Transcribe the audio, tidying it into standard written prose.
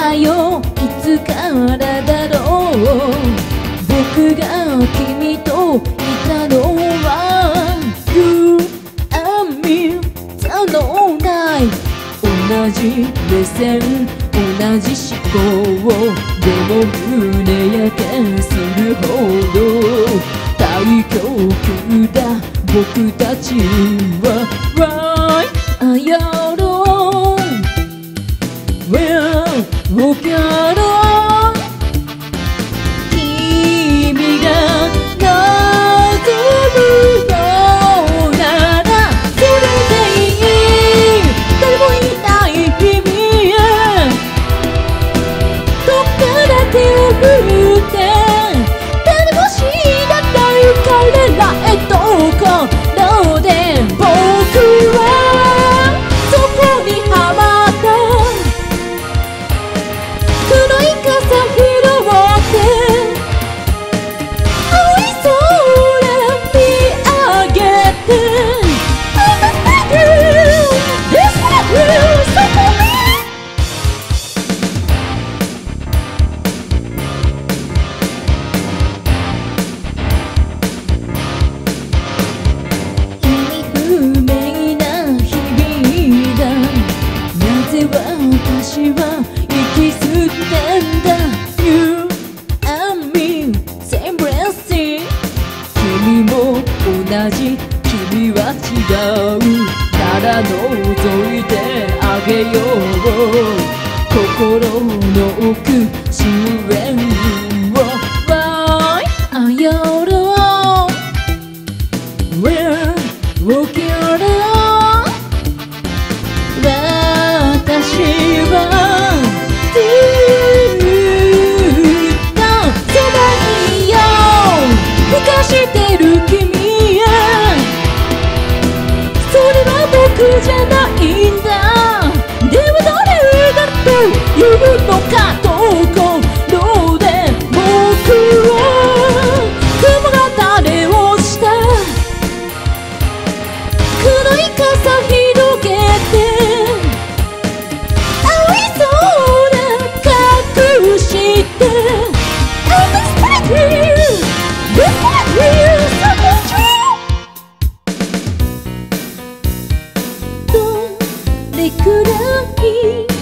あよいつからだろう僕が君といたのは You and me のない同じ目線同じ思考でも胸焼けするほど太極だ僕たちは Right あやろう Well 僕やろう君が望むのならそれでいい誰もいない君へどっから手を振って誰も知らない彼らへところで僕はそこにはまった黒い傘拾って青い空見上げて This is real, so for me 意味不明な日々だなぜ私は息吸ってんだ You and me same blessing 君も同じ君は違うなら覗いてあげよう心の奥終焉を Why あやろう Where 起きろ私はずっとそばにいようふかしてる君へそれは僕じゃないんだでは誰だというのかところで僕は雲が種をした黒い傘広げて青い空隠して I'm expecting this is real, so true どれくらい